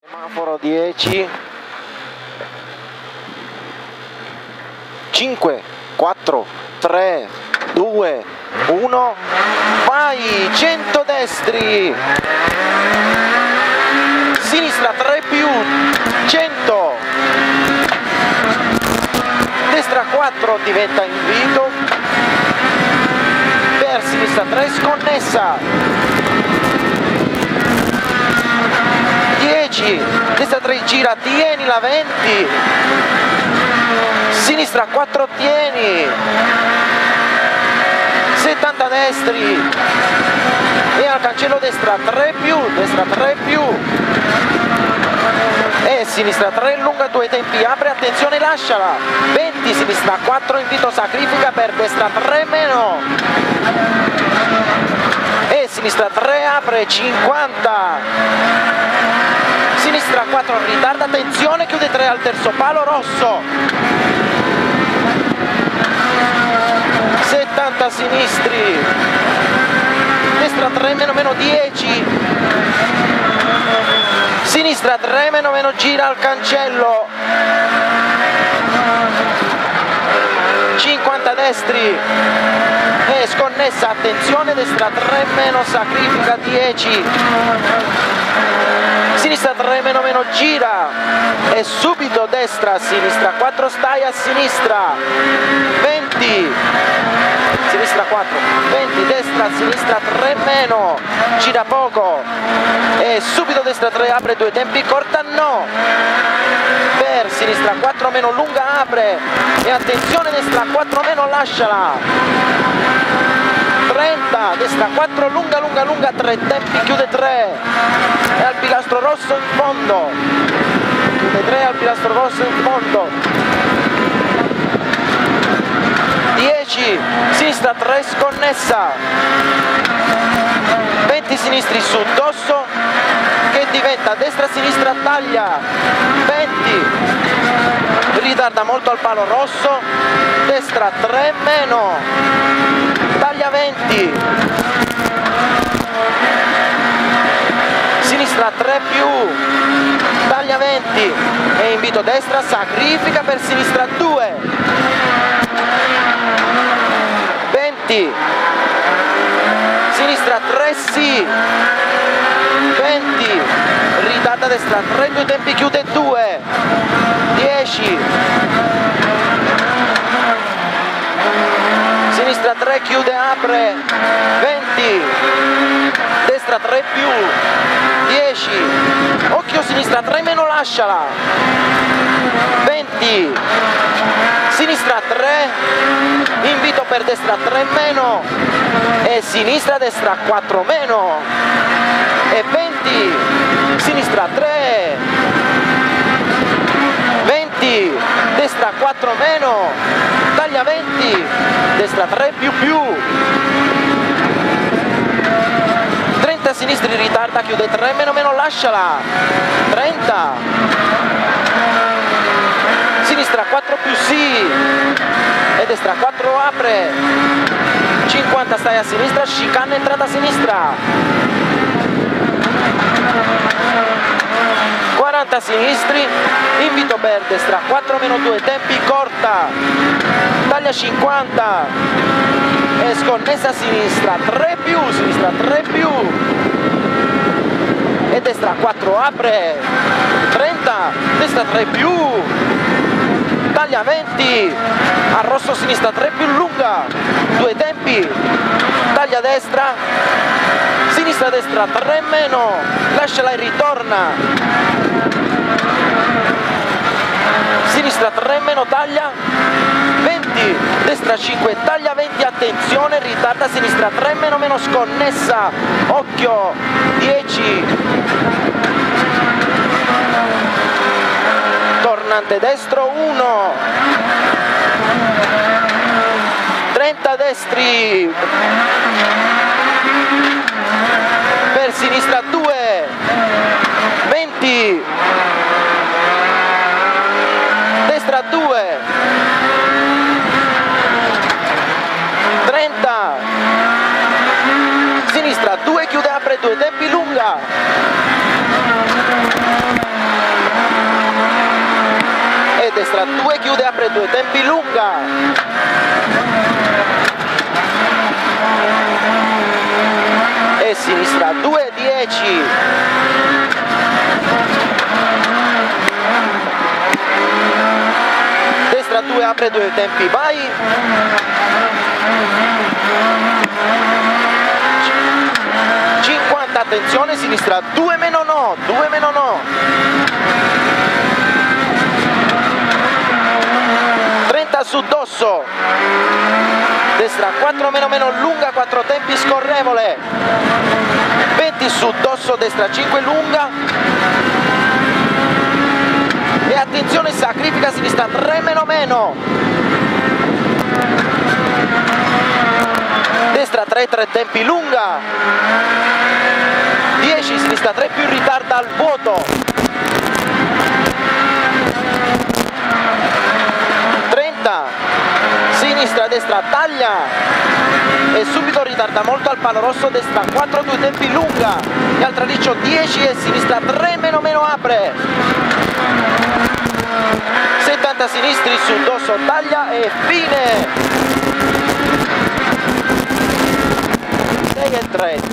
Semaforo 10, 5, 4, 3, 2, 1, vai, 100 destri, sinistra 3 più, 100, destra 4 diventa invito, per sinistra 3 sconnessa, 10, destra 3 gira, tieni la 20, sinistra 4 tieni, 70 destri e al cancello destra 3 più, destra 3 più e sinistra 3 lunga 2 tempi, apre, attenzione, lasciala, 20, sinistra 4 invito, sacrifica per destra 3 meno e sinistra 3 apre, 50, sinistra 4 ritarda, attenzione, chiude 3 al terzo palo rosso, 70 sinistri, destra 3 meno 10, sinistra 3 meno gira al cancello, 50 destri e sconnessa, attenzione, destra 3 meno sacrifica, 10, sinistra 3 meno gira e subito destra, sinistra 4 stai a sinistra, 20, sinistra 4, 20, destra, sinistra 3 meno, gira poco e subito destra 3 apre 2 tempi, corta no, per sinistra 4 meno lunga apre e attenzione, destra 4 meno lasciala, 30, destra 4 lunga 3 tempi, chiude 3 e al pilastro rosso in fondo, chiude 3 al pilastro rosso in fondo, 10, sinistra 3 sconnessa, 20 sinistri su dosso che diventa destra sinistra taglia, 20, ritarda molto al palo rosso, destra 3 meno, taglia 20, sinistra 3 più, taglia 20 e invito destra, sacrifica per sinistra 2, 20, sinistra 3 sì, 20, ritarda destra 3 2 tempi, chiude 2, 10, sinistra 3 chiude apre, 20, destra 3 più, 10, occhio sinistra 3 meno lasciala, 20, sinistra 3, invito per destra 3 meno e sinistra destra 4 meno e 20, sinistra 3, 20, destra 4 meno, taglia 20, destra 3 più più, 30 sinistri ritarda, chiude 3 meno lasciala, 30, sinistra 4 più sì e destra 4 apre, 50 stai a sinistra, chicane entrata a sinistra, 40 sinistri, invito per destra 4 meno 2 tempi, corta, taglia 50 e sconnessa a sinistra 3 più, sinistra 3 più e destra 4 apre, 30, destra 3 più, taglia 20, a rosso sinistra 3 più lunga, 2 tempi, taglia destra, sinistra destra 3 meno, lasciala e ritorna, sinistra 3 meno taglia, 20, destra 5 taglia 20, attenzione, ritarda sinistra 3 meno sconnessa, occhio, 10, tornante destro 1, 30 destri, per sinistra 2, 20, destra 2, 30, sinistra 2, chiude apre 2 tempi lunga, destra 2, chiude, apre 2 tempi, lunga. E sinistra 2, 10. Destra 2, apre 2 tempi, vai. 50, attenzione, sinistra 2 meno no, 2 meno no. 30 su dosso. Destra 4 meno meno, lunga, 4 tempi, scorrevole. 20 su dosso, destra 5, lunga. E attenzione, sacrifica, sinistra 3 meno meno. Destra 3, 3 tempi, lunga. 10, sinistra 3 più, ritarda al vuoto. 30, sinistra, destra, taglia. E subito ritarda molto al palo rosso, destra 4, 2 tempi, lunga. E al traliccio 10 e sinistra 3 meno meno, apre. 70 sinistri su dosso, taglia e fine. 6 e 3.